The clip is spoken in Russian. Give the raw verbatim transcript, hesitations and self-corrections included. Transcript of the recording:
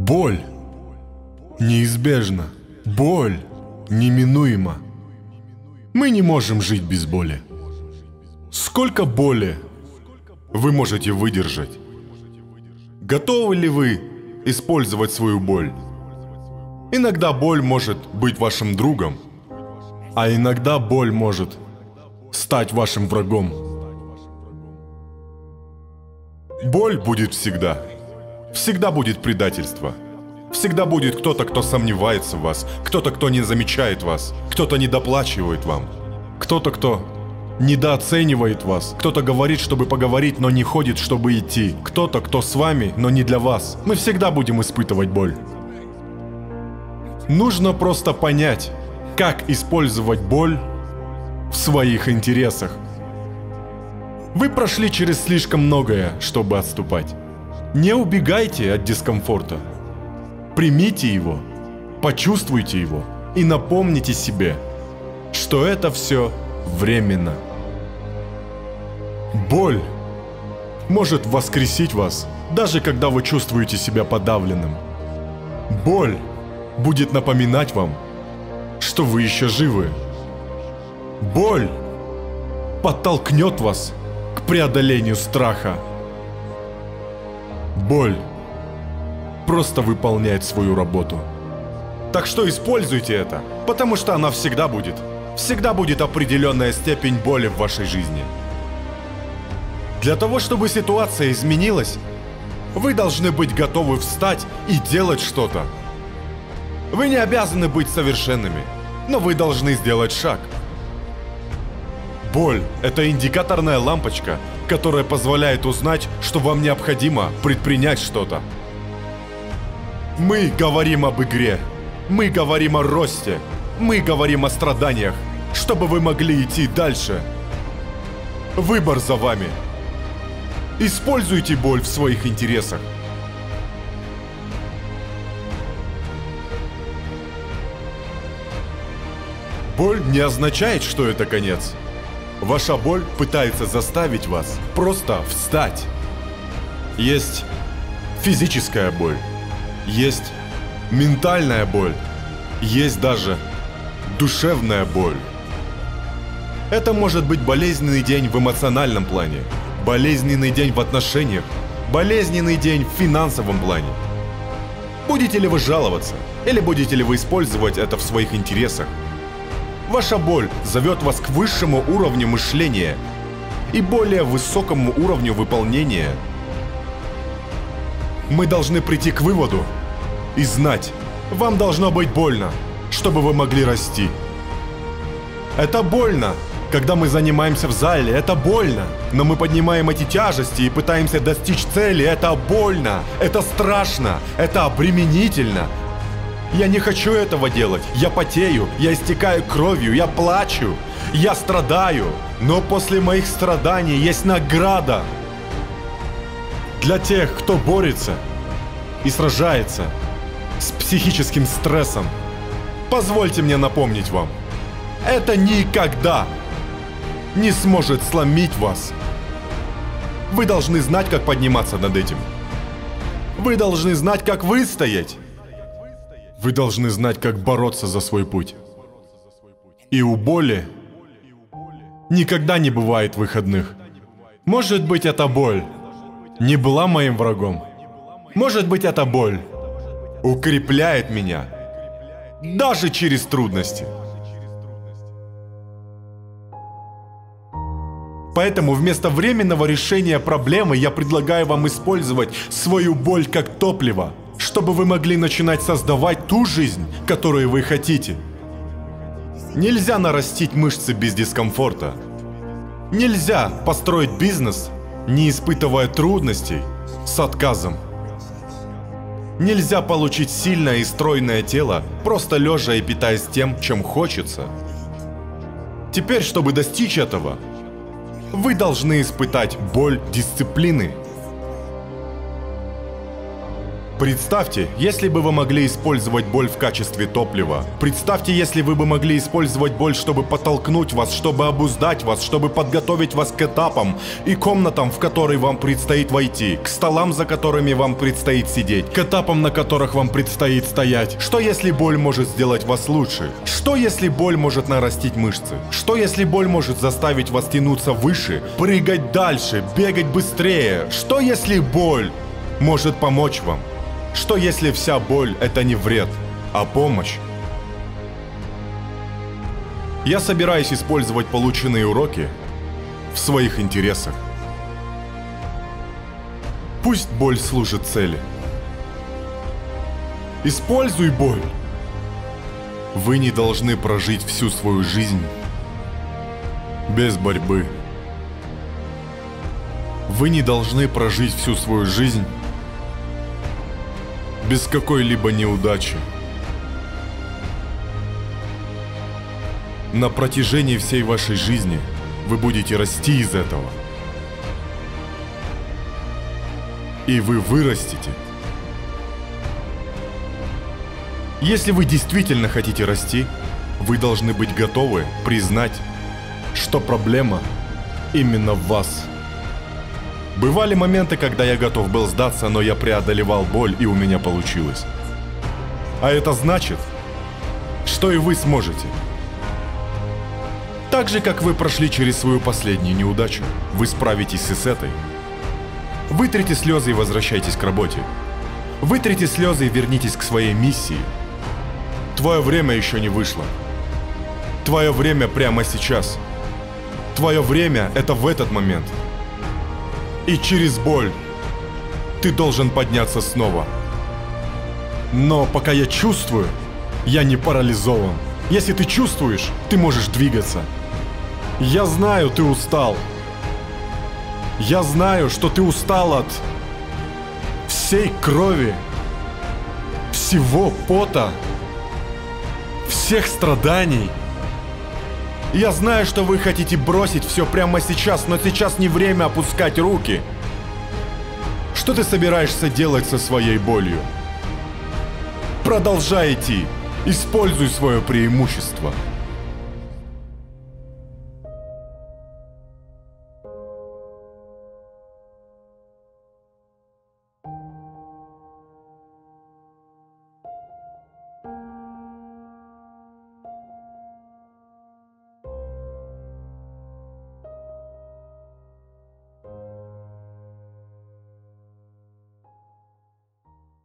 Боль неизбежна. Боль неминуема. Мы не можем жить без боли. Сколько боли вы можете выдержать? Готовы ли вы использовать свою боль? Иногда боль может быть вашим другом, а иногда боль может стать вашим врагом. Боль будет всегда. Всегда будет предательство. Всегда будет кто-то, кто сомневается в вас, кто-то, кто не замечает вас, кто-то недоплачивает вам, кто-то, кто недооценивает вас, кто-то говорит, чтобы поговорить, но не ходит, чтобы идти, кто-то, кто с вами, но не для вас. Мы всегда будем испытывать боль. Нужно просто понять, как использовать боль в своих интересах. Вы прошли через слишком многое, чтобы отступать. Не убегайте от дискомфорта. Примите его, почувствуйте его и напомните себе, что это все временно. Боль может воскресить вас, даже когда вы чувствуете себя подавленным. Боль будет напоминать вам, что вы еще живы. Боль подтолкнет вас к преодолению страха. Боль просто выполняет свою работу. Так что используйте это, потому что она всегда будет. Всегда будет определенная степень боли в вашей жизни. Для того, чтобы ситуация изменилась, вы должны быть готовы встать и делать что-то. Вы не обязаны быть совершенными, но вы должны сделать шаг. Боль – это индикаторная лампочка, которая позволяет узнать, что вам необходимо предпринять что-то. Мы говорим об игре, мы говорим о росте, мы говорим о страданиях, чтобы вы могли идти дальше. Выбор за вами. Используйте боль в своих интересах. Боль не означает, что это конец. Ваша боль пытается заставить вас просто встать. Есть физическая боль. Есть ментальная боль, есть даже душевная боль. Это может быть болезненный день в эмоциональном плане, болезненный день в отношениях, болезненный день в финансовом плане. Будете ли вы жаловаться, или будете ли вы использовать это в своих интересах? Ваша боль зовет вас к высшему уровню мышления и более высокому уровню выполнения. Мы должны прийти к выводу и знать, вам должно быть больно, чтобы вы могли расти. Это больно, когда мы занимаемся в зале, это больно. Но мы поднимаем эти тяжести и пытаемся достичь цели, это больно, это страшно, это обременительно. Я не хочу этого делать, я потею, я истекаю кровью, я плачу, я страдаю. Но после моих страданий есть награда. Для тех, кто борется и сражается с психическим стрессом, позвольте мне напомнить вам, это никогда не сможет сломить вас. Вы должны знать, как подниматься над этим. Вы должны знать, как выстоять. Вы должны знать, как бороться за свой путь. И у боли никогда не бывает выходных. Может быть, эта боль не была моим врагом. Может быть, эта боль укрепляет меня даже через трудности. Поэтому вместо временного решения проблемы я предлагаю вам использовать свою боль как топливо, чтобы вы могли начинать создавать ту жизнь, которую вы хотите. Нельзя нарастить мышцы без дискомфорта. Нельзя построить бизнес, не испытывая трудностей, с отказом. Нельзя получить сильное и стройное тело, просто лежа и питаясь тем, чем хочется. Теперь, чтобы достичь этого, вы должны испытать боль дисциплины. Представьте, если бы вы могли использовать боль в качестве топлива. Представьте, если вы бы могли использовать боль, чтобы подтолкнуть вас, чтобы обуздать вас, чтобы подготовить вас к этапам и комнатам, в которые вам предстоит войти, к столам, за которыми вам предстоит сидеть, к этапам, на которых вам предстоит стоять. Что если боль может сделать вас лучше? Что если боль может нарастить мышцы? Что если боль может заставить вас тянуться выше, прыгать дальше, бегать быстрее? Что если боль может помочь вам? Что если вся боль – это не вред, а помощь? Я собираюсь использовать полученные уроки в своих интересах. Пусть боль служит цели. Используй боль. Вы не должны прожить всю свою жизнь без борьбы. Вы не должны прожить всю свою жизнь без какой-либо неудачи. На протяжении всей вашей жизни вы будете расти из этого. И вы вырастете. Если вы действительно хотите расти, вы должны быть готовы признать, что проблема именно в вас. Бывали моменты, когда я готов был сдаться, но я преодолевал боль, и у меня получилось. А это значит, что и вы сможете. Так же, как вы прошли через свою последнюю неудачу, вы справитесь и с этой. Вытрите слезы и возвращайтесь к работе. Вытрите слезы и вернитесь к своей миссии. Твое время еще не вышло. Твое время прямо сейчас. Твое время — это в этот момент. И через боль ты должен подняться снова. Но пока я чувствую, я не парализован. Если ты чувствуешь, ты можешь двигаться. Я знаю, ты устал. Я знаю, что ты устал от всей крови, всего пота, всех страданий. Я знаю, что вы хотите бросить все прямо сейчас, но сейчас не время опускать руки. Что ты собираешься делать со своей болью? Продолжай идти. Используй свое преимущество.